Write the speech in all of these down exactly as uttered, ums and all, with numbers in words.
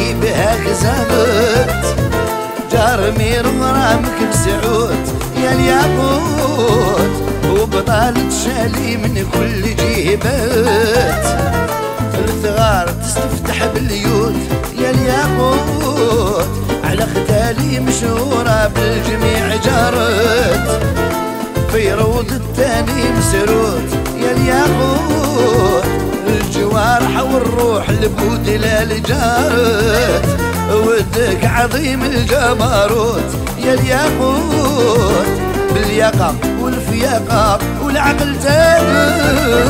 في بها كزابت جارمي رمرامك بسعود يا الياقوت وبطالة شالي من كل جهبات الثغار تستفتح باليود يا الياقوت على ختالي مشهورة بالجميع جارت في روض التاني مسرود يا الياقوت الجوارح والروح لبود للجارت ودك عظيم الجبروت يا الياقوت بالياقة والفياقة والعقل ثابت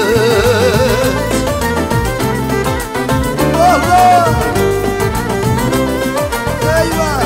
والله ايوه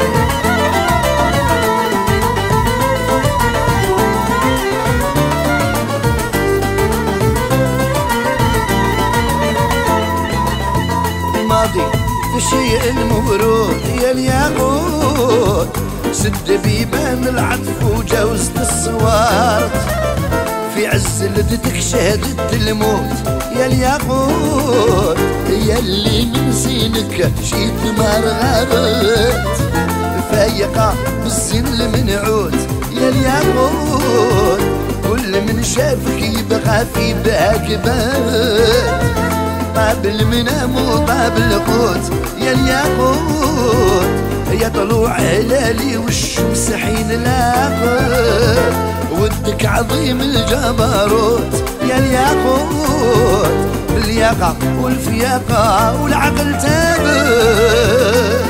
الماضي في الشيء المبرود يا الياقوت سد بيبان العطف وجوزت الصوارت في عز لدتك شهدت الموت يا الياقوت يا اللي من زينك جيت مرغبت فايقة بالزين المنعوت يا الياقوت كل من شافك يبغى في باك بات طاب المنام وطاب القوت يا الياقوت يا طلوع هلالي والشمس حين لاقت ودك عظيم الجبروت يا الياقوت بالياقة والفياقة والعقل ثابت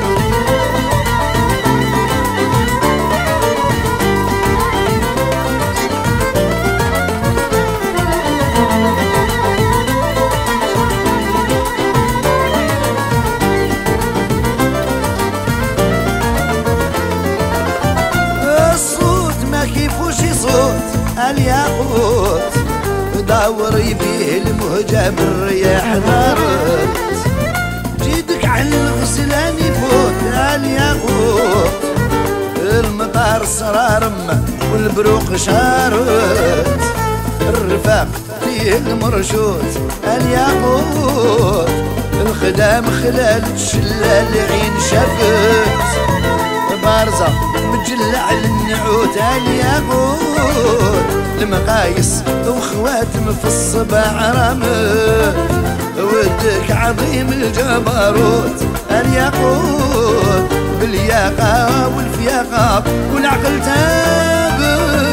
الياقوت داوري بيه المهجة بالرياح نارت جيدك عن الغسلان يفوت الياقوت المطار صرارم والبروق شارت الرفاق فيه المرشوت الياقوت الخدام خلال الشلال عين شافت بارزة مجلع للنعوت الياقوت المقايس وخواتم في الصباع رمت ودك عظيم الجبروت الياقوت بالياقة والفياقة والعقل ثابت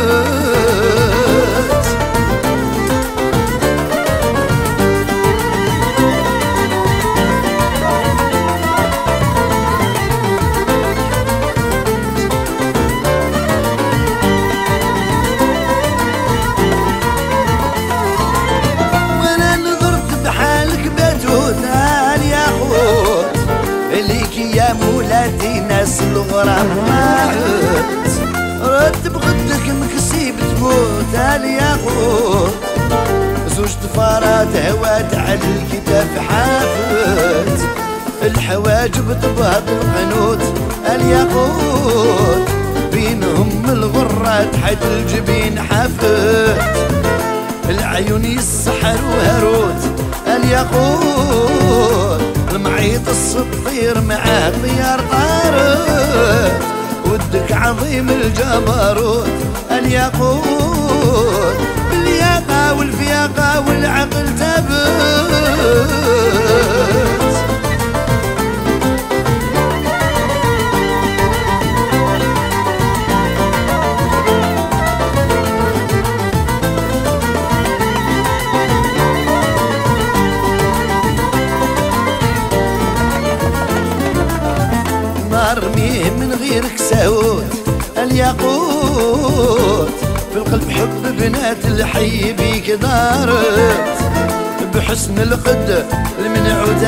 يا مولاتي ناس الغرام ماعت رد بغدك مكسيب تموت الياقوت زوج طفارات هوات على الكتاف حافت الحواجب تبهض القنوت الياقوت بينهم الغرات حد الجبين حافت العيون يسحر وهروت الياقوت المعيط الصطير معاه طيار طارت ودك عظيم الجبروت الياقوت بالياقة والفياقة والعقل ثابت ارميه من غيرك سهوت الياقوت في القلب حب بنات الحي بيك دارت بحسن القد المنعوت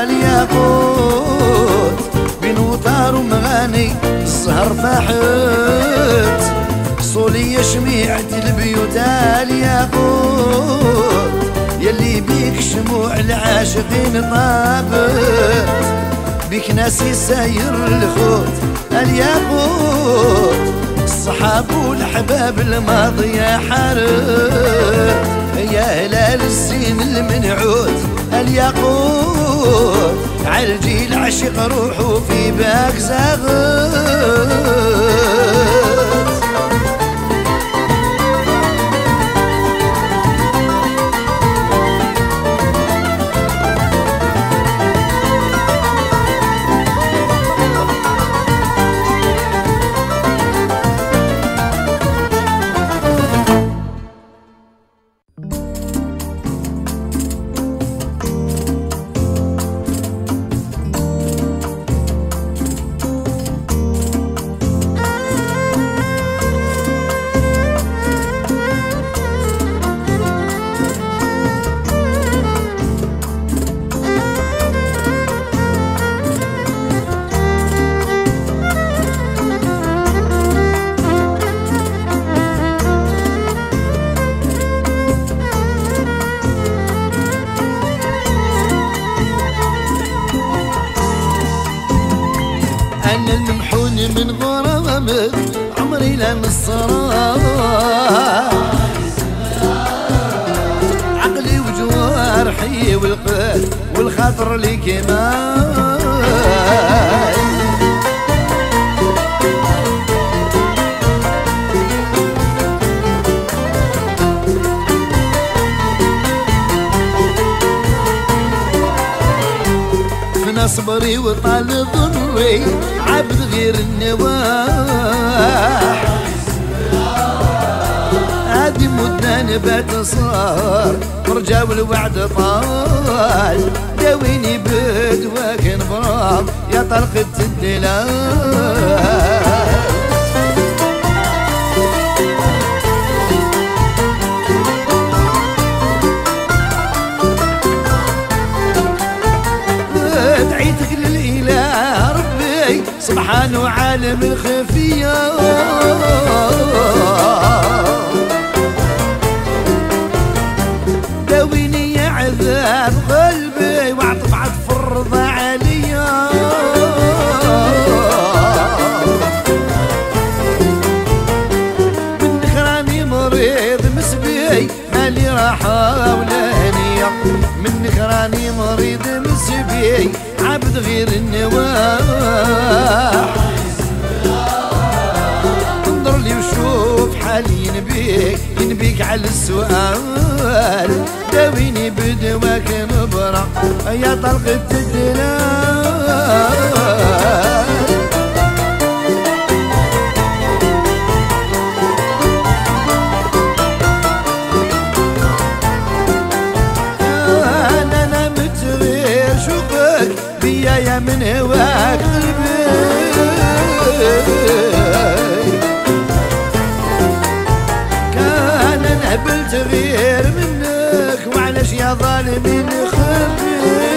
الياقوت بين وطار ومغاني السهر فاحت صولي شميعة البيوت الياقوت يلي بيك شموع العاشقين طابت بيك ناسي ساير الخوت الياقوت الصحاب والحباب الماضي يا حارت يا هلال الزين المنعوت الياقوت عالجيل عشق روحه في باك زاغت. أنا الممحون من غرامك عمري لا نصران، عقلي وجوارحي والقلب والخاطر لي كمان. صبري وطال ضري عبد غير النواح، هادي مدة نبات صار ورجا والوعد طال، داويني بدواك نبرام يا طلقة الدلال. دعيتك للإله ربي سبحانه عالم الخفية، داويني يا عذاب قلبي واعطف عطف الرضا عليا. منك راني مريض مسبي مالي راحة ولا هنية، منك راني مريض مسبي عبد غير النواح. انظر لي وشوف حالي ينبيك ينبيك على السؤال، داويني بدواك نبرة يا طلقة الدلال. بيا يا من هواك قلبي، كان نهبلت غير منك وعلاش يا ظالمين خبي.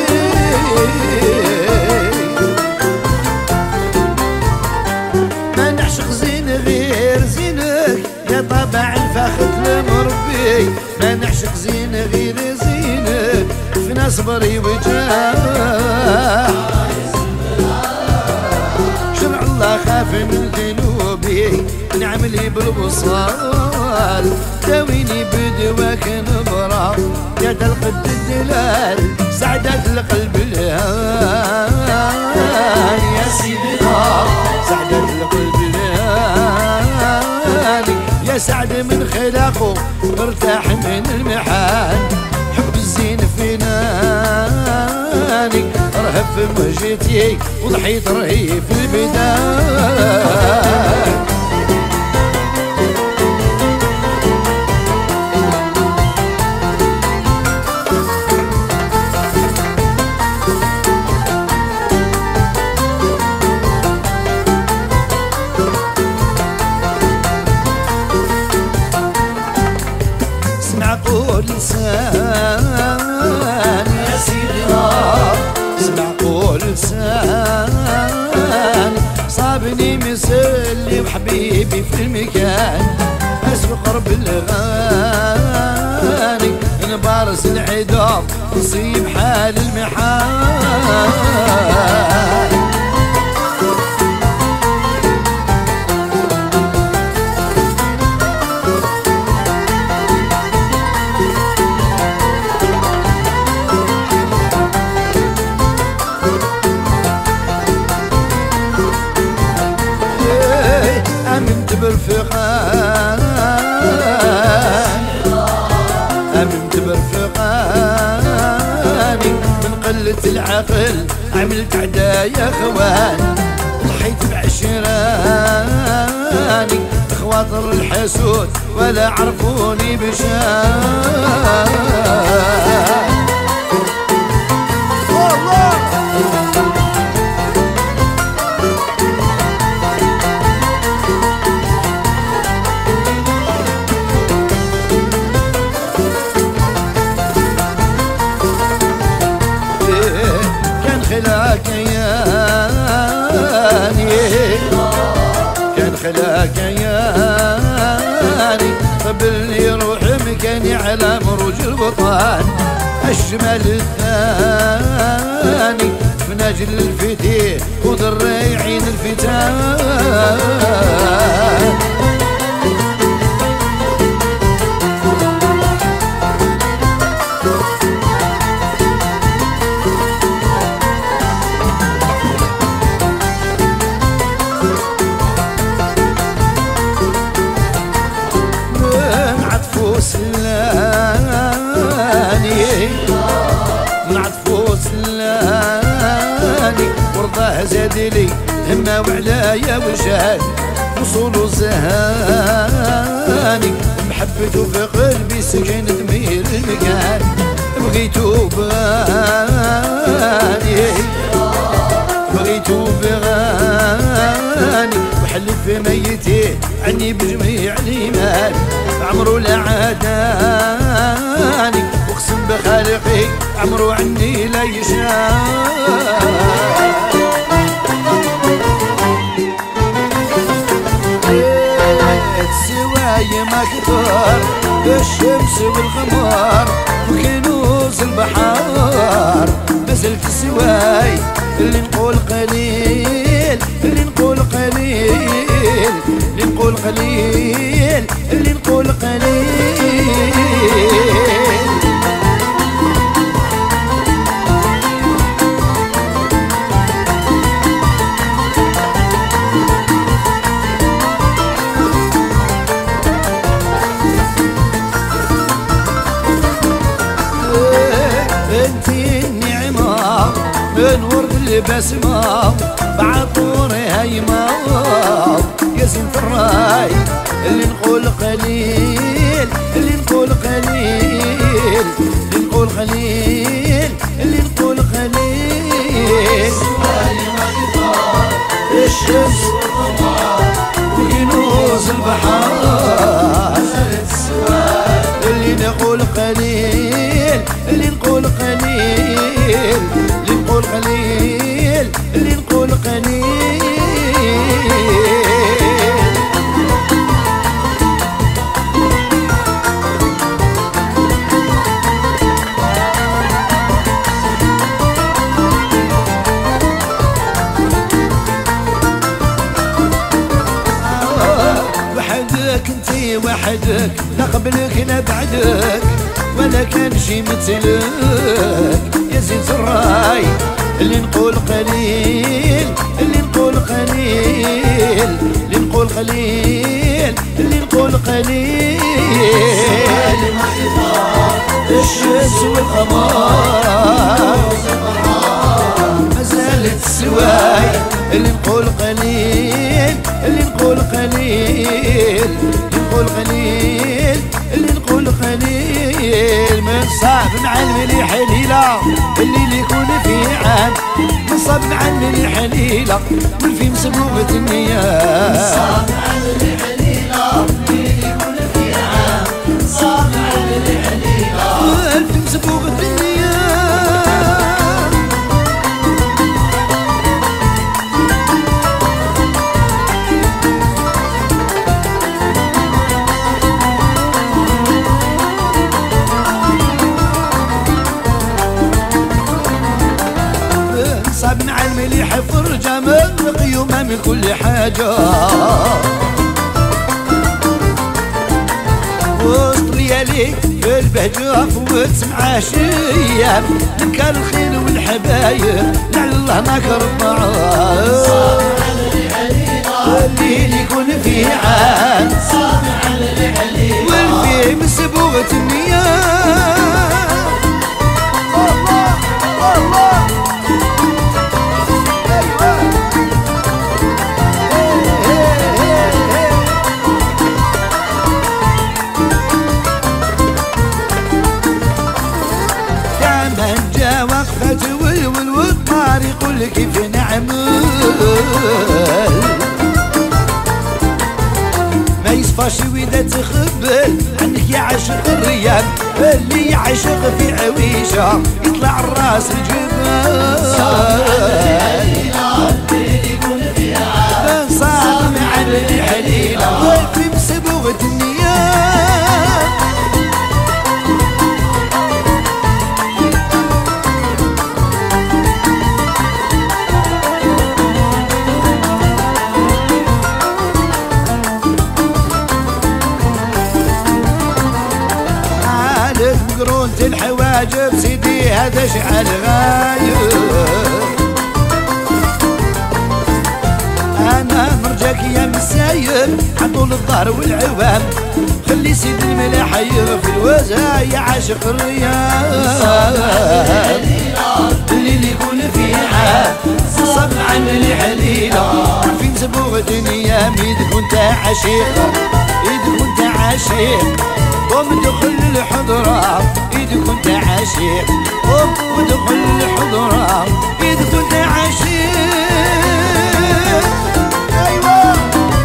ما نعشق زين غير زينك يا طبع الفخت المربي، ما نعشق زين غير زينك فينا صبري وجاه. شرع الله خاف من ذنوبي نعملي بالوصال، داويني بدواك نبرة يا تلقد الدلال. سعدت القلب الهان يا سيدي سعدت القلب الهان، يا سعد من خلاقه ارتاح من المحان. حب الزين فيناني رهب في مهجتي وضحيت رهيب في البداية. اسمع قول لسان يا سيدي اسمع قول لسان، صابني مسلي وحبيبي في المكان، اسر قرب الاغاني نبارس العذاب نصيب حال المحال. برفقان امنت برفقاني من قلة العقل عملت عدايا خوان ضحيت بعشراني خواطر الحسود ولا عرفوني بشان خلاك ياني قبلني روح مكاني على مروج البطان الشمال الثاني في نجل الفتيه وضري عين الفتان سلاني من عطفو سلاني ورضاه زاد لي همه وعلايا وجهاد وصولو زهاني محبته في قلبي سكن دمير المكان بغيتو بغاني بغيتو بغاني وحلف في ميتي عني بجميع الايمان عمرو لا عاداني واقسم بخالقي عمرو عني لا يشان سواي ما كثر الشمس والقمر وكنوز البحار مازلت سواي اللي نقول قليل اللي نقول قليل اللي نقول قليل اللي نقول قليل انتي النعمة من ورد البسمة بعطوري هيمة يا زينة الراي اللي نقول قليل اللي نقول قليل اللي نقول قليل اللي نقول قليل الشمس والقمر وكنوز البحر اللي نقول قليل اللي نقول قليل اللي نقول قليل اللي نقول قليل وحدك انتي وحدك لا قبلك لا بعدك ولا كان شي مثلك يا زينة الراي اللي نقول قليل اللي نقول قليل اللي نقول قليل اللي نقول قليل الشمس والقمر مازالت سواي اللي نقول قليل اللي نقول قليل اللي نقول قليل اللي نقول قليل من صعب نعلم لي حليلة اللي يكون في عام من صعب نعلم لي حليلة والفي مسبوبة النيام صعب نعلم لي حليلة اللي يكون في عام صعب نعلم لي حليلة والفي مسبوبة النيام صعب نعلم لي حفر جمال قيومها من كل حاجة وسط ليالي في البهجة فوت عشية نكر الخيل والحبايب لعل الله نكر الطعام الليل يكون في في عام والفي مسبوغة النيام يقول كيف نعمل ما يصفاش وإذا تخبل عنك يعشق الريال اللي يعشق في عويشة يطلع الراس الجبال صادم عن الحليلة والفي مسبوغة النيام قرونة الحواجب سيدي هذا شعل غايب انا مرجاك يا مسايب عطول الظهر والعوام خلي سيد الملاح يغفل الوزا يا عاشق الرياض الليل يكون في عام صب عن الحليلة في مسبوغة دنيا ايدك وانت عشيق ايدك وانت عشيق قوم دخل الحضرة ايدك وانت عشيق قوم ودخل الحضرة ايدك وانت عشيق ايوه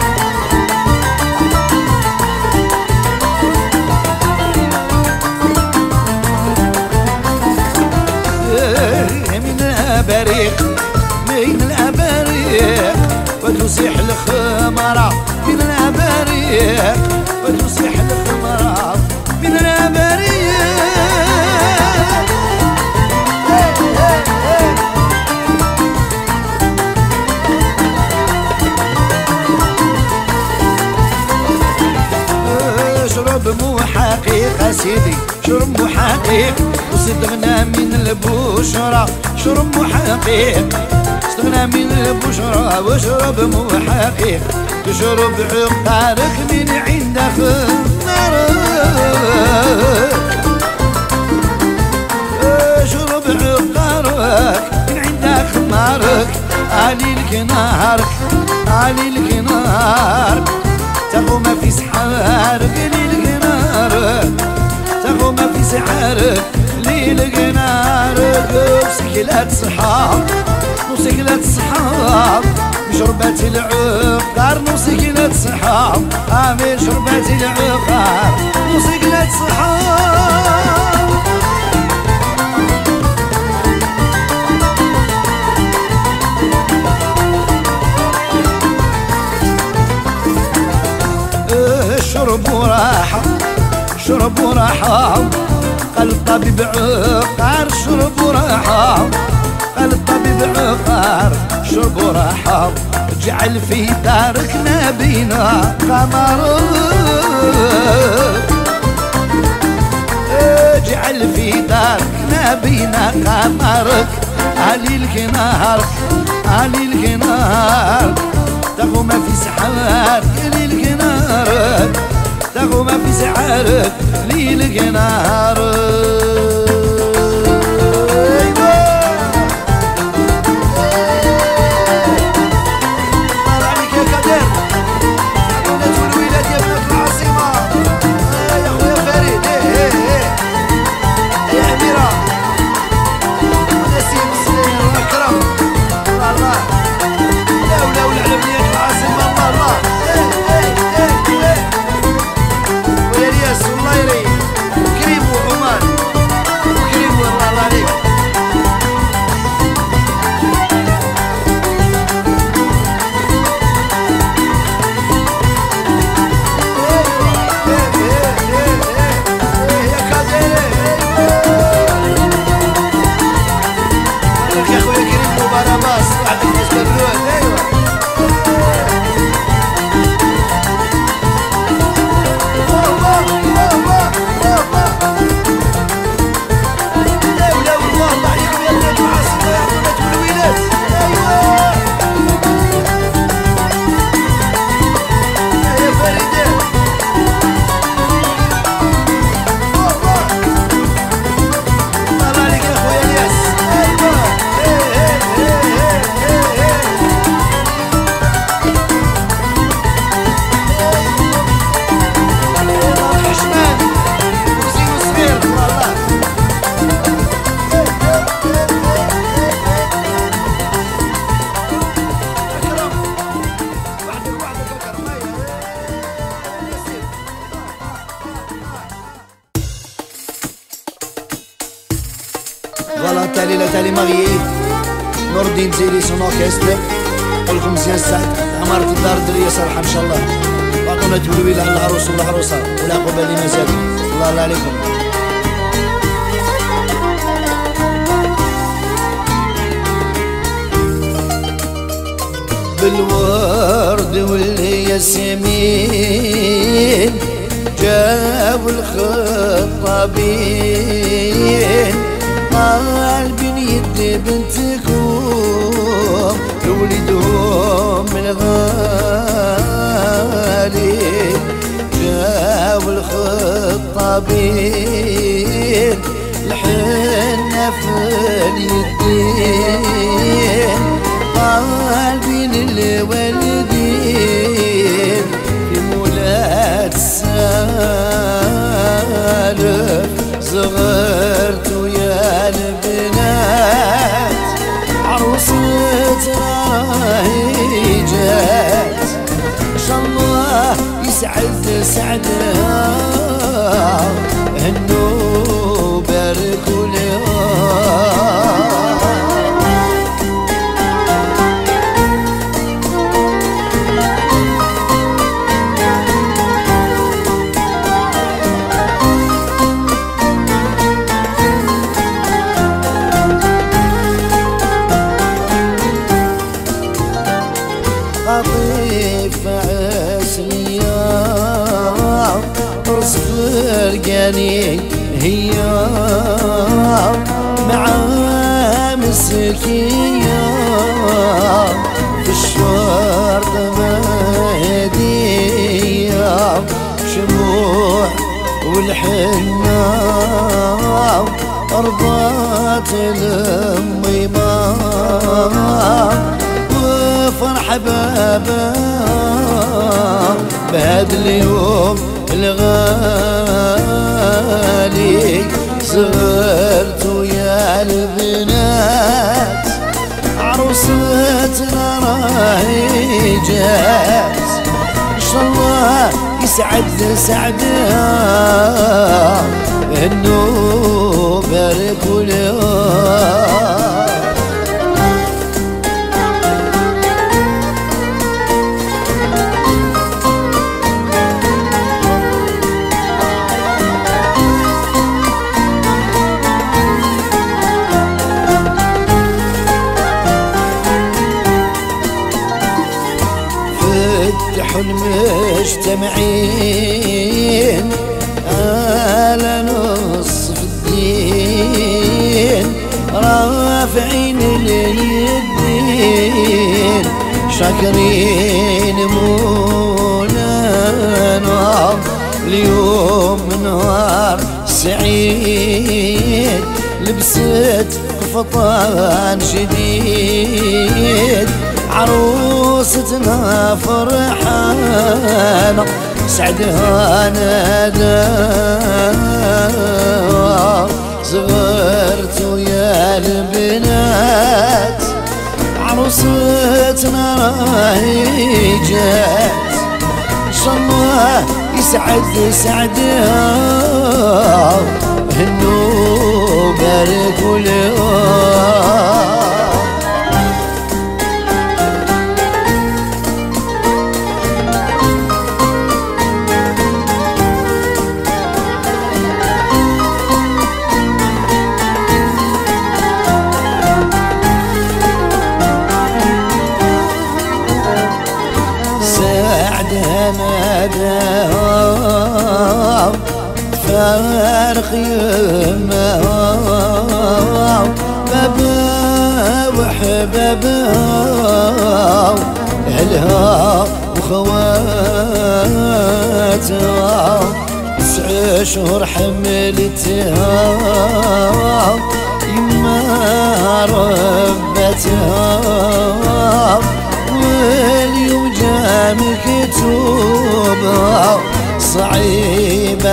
من الاباريق من الاباريق وتصيح الخمرة من الاباريق وتصيح الخمرة من الاباريق شرب مو حقيقة سيدي شرب مو حقيق وصدقنا من البشرة شرب مو حقيق صدقنا من البشرة وشرب مو حقيق تشرب عقارك من عند خمارك شرب عقارك من عند خمارك علي الكنارك علي الكنارك تقوم في سحارك للقنارك تقوم في سحارك للقنارك وسكلات صحاب وسكلات صحاب شربات العقار وسكلات صحاب آمين شربات العقار وسكلات صحاب شرب وراحة شرب وراحة قال الطبيب عقار شرب وراحة قال الطبيب عقار شرب وراحة جعل في دارك نبينا قمر جعل في دارك نبينا قمرك علي الكنار علي الكنار تقوم في سحارك للكنارك تقوم في سحارك للكنارك كريم وعمان marié نور الدين زيري سون اوركستر. نقول لكم مزيان السعد عمارة الدار الدرية صراحة ان شاء الله. باقونا تولوا الى العروس والعروسة والعقوبة اللي مازال. الله الله عليكم. بالورد والياسمين جاو الخطابين قلبي يد بنتكم لولدهم من غالي جاو الخطابين الحنة في اليدين قلبي للوالدين في مولات السالف صغرت ويا البنات عروستنا راهي جات ان شاء الله يسعد سعدها هنو باركوا لها. لطيفة عسلية رزق فرقاني هي مع مسكية في الشوارع مهدية شموع والحنة رضات الأميمة فرح بابا بهذا اليوم الغالي صغرت ويا البنات عروستنا راهي جات ان شاء الله يسعد سعدها انه باركوا لها. فتحوا المجتمعين على نصف الدين رافعين اليدين شاكرين مولانا اليوم نهار سعيد لبست قفطان شديد عروستنا فرحانة سعدها نادى صغرت ويا البنات عروستنا راهي جات ان شاء الله يسعد سعدها هنو باركوا لها. ناداها فارق يمها بابا وحبابها أهلها وخواتها تسع شهور حملتها يما ربتها واليوم جا مكتوبها صعيبة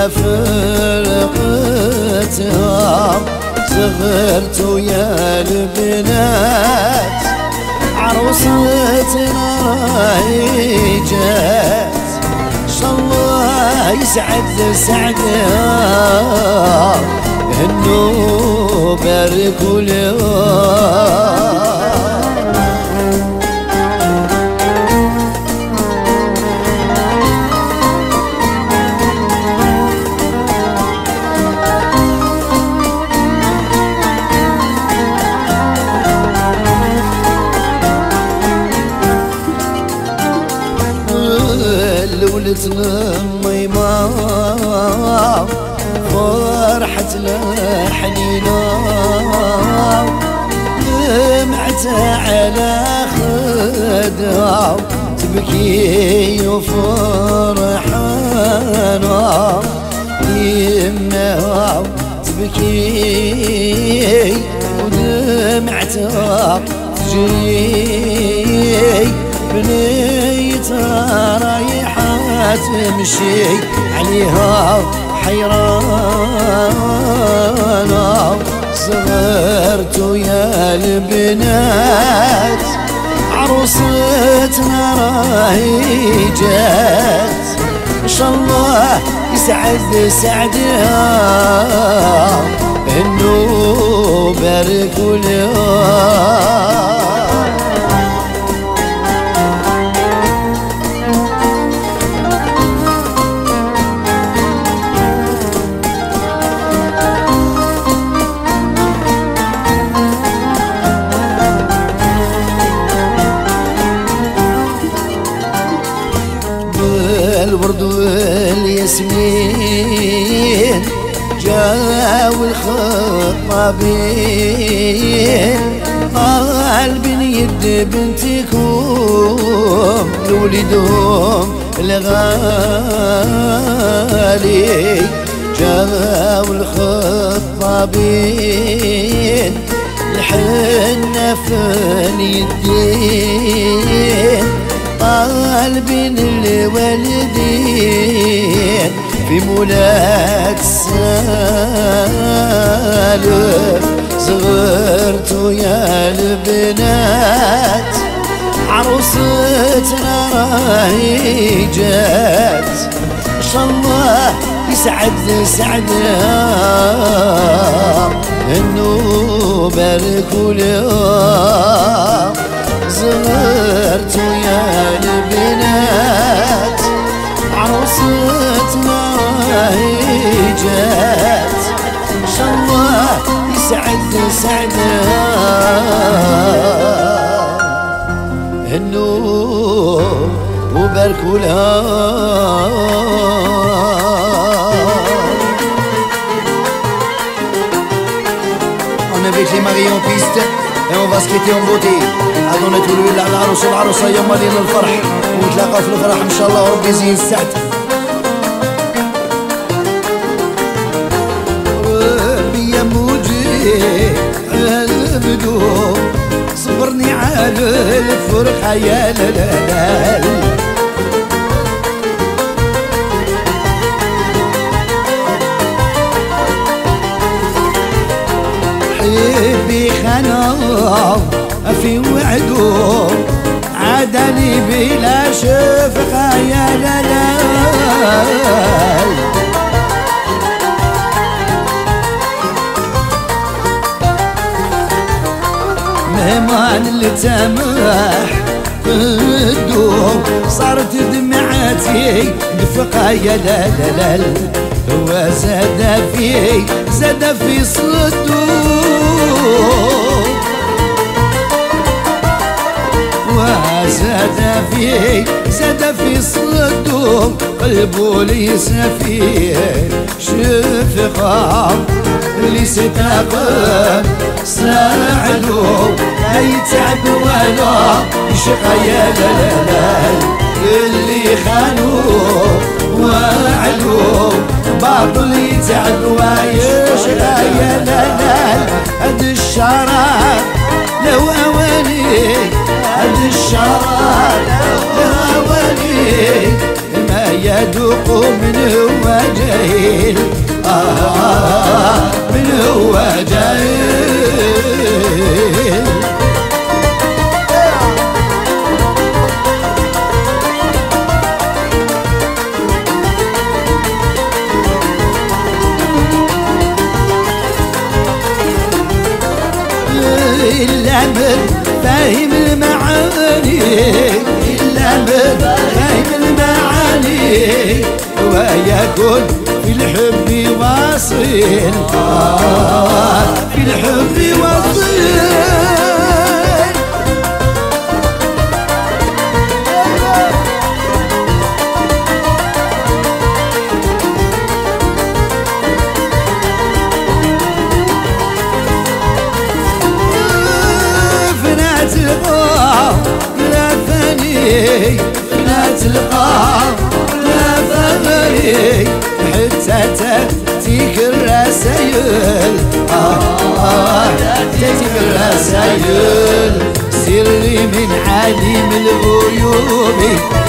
فرقتها صغرت ويا البنات عروستنا راهي جات ان شاء الله يسعد سعده انه بارك له لولتنا ميمة فرحتنا حنينة دمعت على خدها تبكي وفرحانة يمها تبكي ودمعتها تجري بنيتها رايحة تمشي عليها حيرانة صغرت يا البنات عروستنا راهي جات ان شاء الله يسعد سعدها انه بارك لها الورد والياسمين جاو الخطابين قلبي يد بنتكم لولدهم الغالي جاو الخطابين الحنة في اليدين قلبين الوالدين في مولاك السالم صغرت يا البنات عروستنا راهي جات ان شاء الله يسعد سعدها انه بارك لها زغرت يا البنات عروستنا راهي جات ان شاء الله يسعد سعدها انه وبارك لها. On avec les mariés en piste et on va se quitter en beauté. أظن تقولوا لي على العروس والعروسة يا مالين الفرح ونتلاقى في الفرح إن شاء الله وربي يزين السعد. ربي يا موجي البدو صبرني على الفرحة يا لالال حبي خناف في وعدو عادني بلا شفقة يا لالال مهمان اللي تماح قدو صارت دمعتي دفقة يا لالال هو زاد في زاد في صدو وزاد في زاد في صدو قلبو ليس فيه شفقة اللي ستاقب ساعدو لا يتعب ولا يشقى يا لالال اللي خانوه وعدو باطل يتعب ويشقى يا لالال هد الشراب لو اواني هد الشراب لو اواني ما يدوق من هو جاهل آه من هو جاهل أصيل آه في الحب وصيل فنات القاع لا ثاني فنات القاع لا ثاني حتى تأتيك الرسايل آه تأتيك الرسايل سري من عالم الغيوب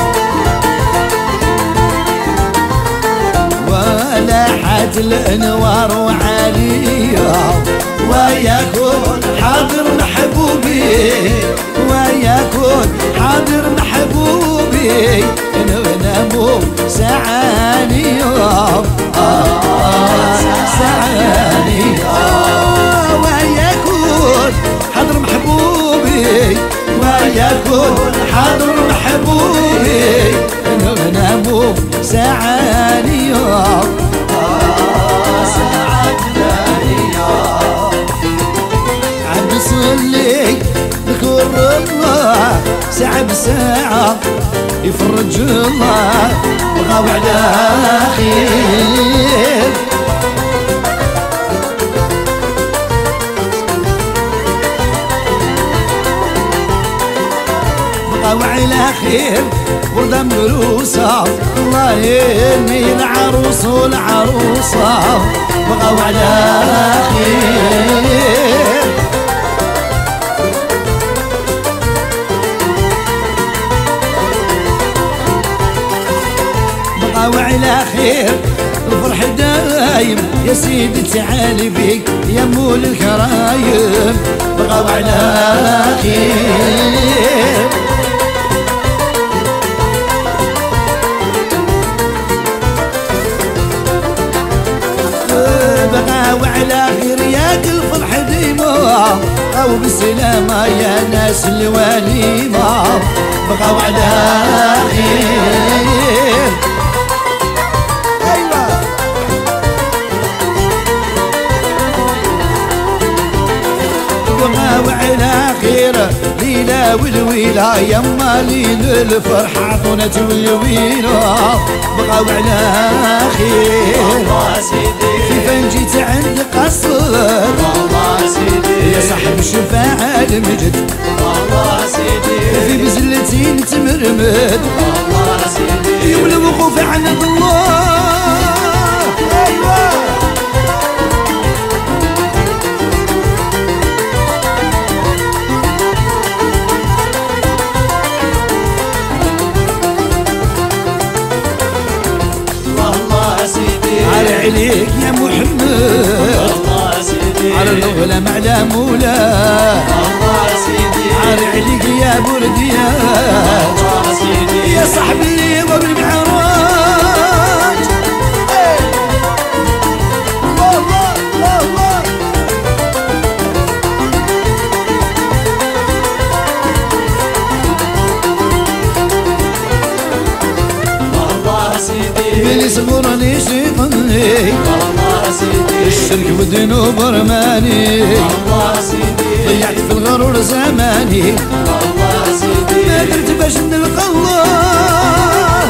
ولاحت الأنوار وعالية ويكون حاضر محبوبي ويكون حاضر محبوبي نغنمو سعاني آه سعاني آه ويكون حاضر محبوبي ويكون حاضر محبوبي نغنمو سعاني آه صلي ذكر الله ساعة بساعة يفرج الله بغى على خير بغى على خير وردة مروسة الله يهني العروس والعروسة بغى على خير وعلى خير الفرح دايم يا سيدي تعالي بيك يا مول الكرايم بغاو على خير بغاو على خير ياك الفرح ديما او بالسلامة يا ناس الوليمة بغاو على خير وعلى خير ليلة والويلة يما ليل الفرح عطونة والويلة بغاو على خير كيف جيت عند قصر يا صاحب الشفاعة المجد في بزلتي نتمرمد يوم الوقوف عند الله أيوة عليك يا محمد على الغلام على مولاه عار عليك يا برديات يا صاحبي وبالمعراج الله الله الله الله سيدي بلي صغرني شيطاني الشرك والذنوب رماني ضيعت في الغرور زماني ما درت باش نلقى الله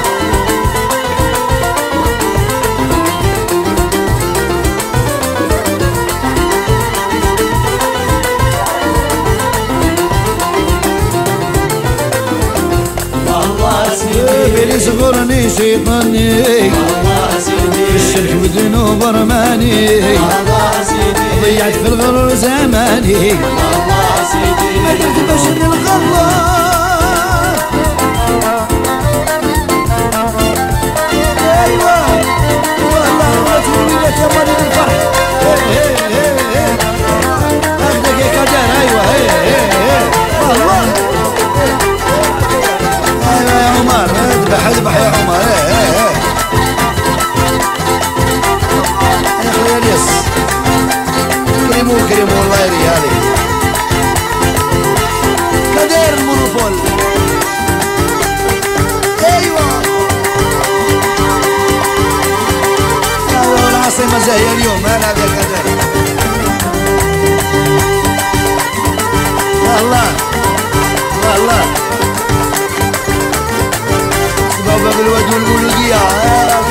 بلي صغرني شيطاني الشرك والذنوب رماني ضيعت في الغرور زماني ما درت باش نلقى الله ايوا والله ما تولي لك يا مريض الفرح اخذك يا قدر ايوا والله ايوا يا عمر اذبح اذبح يا عمر كريمو كريمو الله يريها لي كدير المنوف عزايا اليوم انا كذلك والله والله بابا بالواد والمولودية